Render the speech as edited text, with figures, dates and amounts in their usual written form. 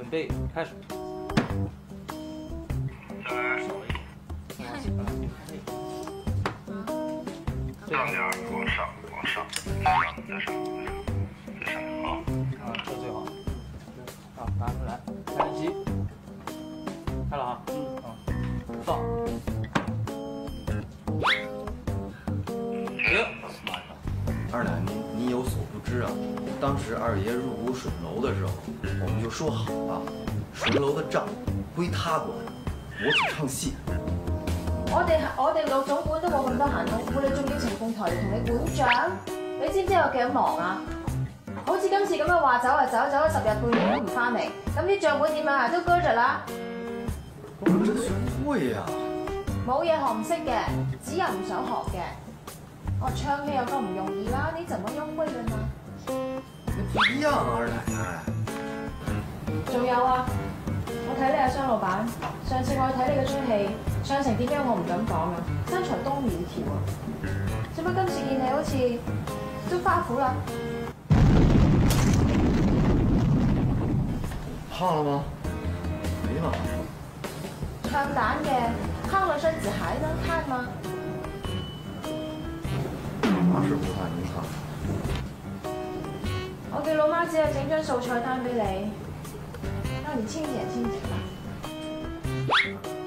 备开始。 再来，上点儿，往上，往上，再上，再上，好。 啊，这最好。啊，拿出来，开机，开了啊。放。停。 二奶，你有所不知啊，当时二爷入股水楼的时候，我们就说好了，水楼的账归他管，我只唱戲。 我哋老總管都冇咁多閒功夫，你仲要程鳳台嚟同你管帳？你知唔知有幾咁忙啊？好似今次咁樣話走就走，走咗10日半年都唔翻嚟，咁啲帳本點啊？都擱着啦。 我這學會呀。 冇嘢學唔識嘅，只有唔想學嘅。我唱戲有個唔容易啦，你怎麼又會了呢？ 不一樣啊，二奶奶。 仲有啊，我睇你係商老闆，上次我去睇你嗰出戲，唱成點樣我唔敢講啊，身材都苗條啊。做乜今次見你好似都花苦啦？ 胖了嗎？沒嘛。 唱蛋嘅，胖了身子還能看嗎？ 那是不太能看。 我叫老媽只係整張素菜單俾你，讓你清點清點吧。